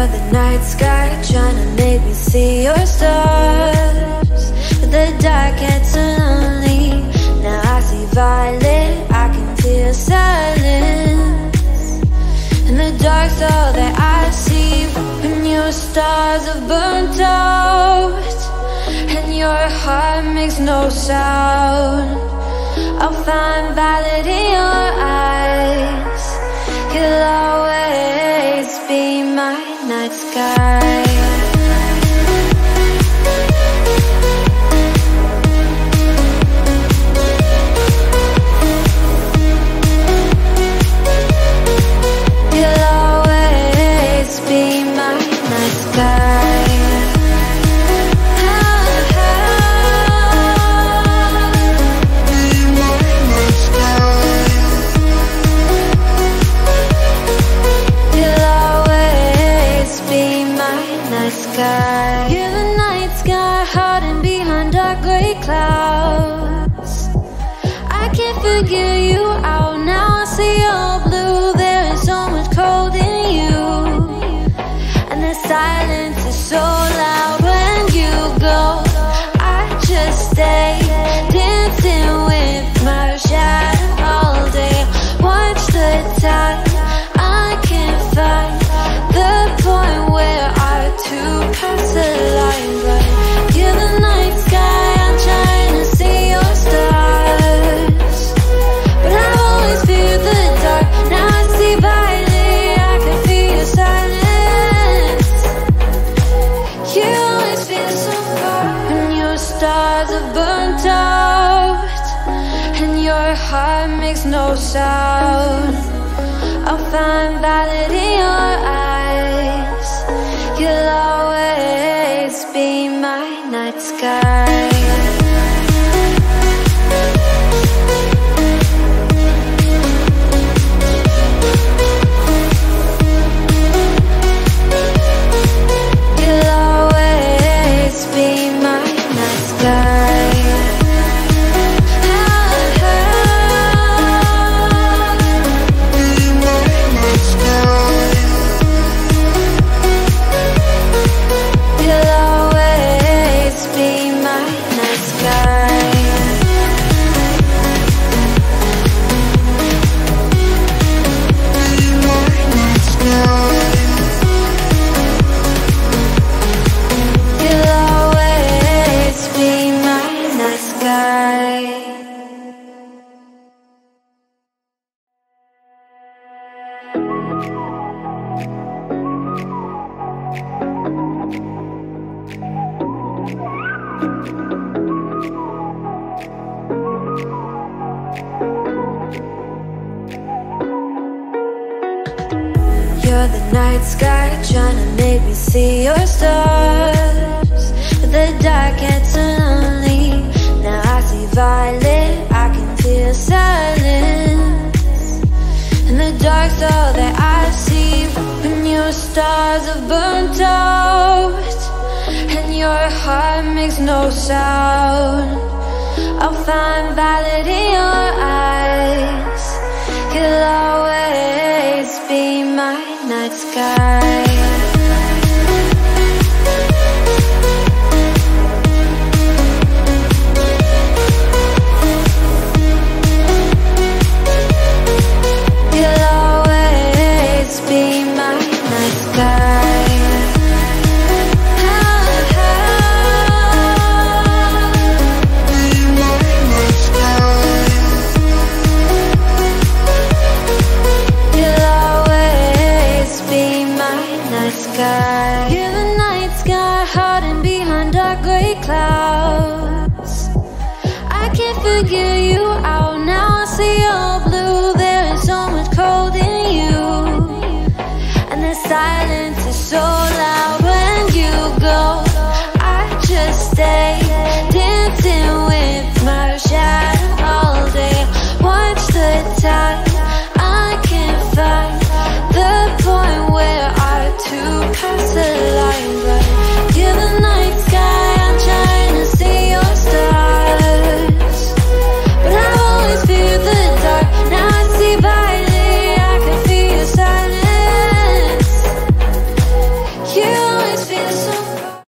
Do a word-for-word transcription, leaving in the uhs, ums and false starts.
You're the night sky trying to make me see your stars, but the dark gets so lonely. Now I see violet, I can feel silence. In the dark's all that I see. When your stars are burnt out and your heart makes no sound, I'll find violet in your eyes. You'll always be my night sky. You'll always be my night sky. You're the night sky hiding behind dark gray clouds. I can't figure you out now. I see all blue. There is so much cold in you, and the silence is so loud when you go. I just stay dancing with my shadow all day. Watch the tide. I can't find the point where I to pass the line, but you're the night sky. I'm trying to see your stars, but I've always feared the dark. Now I see violet, I can feel your silence. You always feel so far when your stars are burnt out and your heart makes no sound. I'll find violet in your eyes. You'll always be my night sky. You'll always be my night sky. You're the night sky trying to make me see your stars, but the dark gets so lonely. Now I see violet, I can feel silence. And the dark's all that I see. When your stars are burnt out and your heart makes no sound, I'll find violet in your eyes. You'll always be my night sky. You'll always be my night sky. You're the night sky hiding behind dark gray clouds. I can't figure you out now. I see all blue. There is so much cold in you, and the silence is so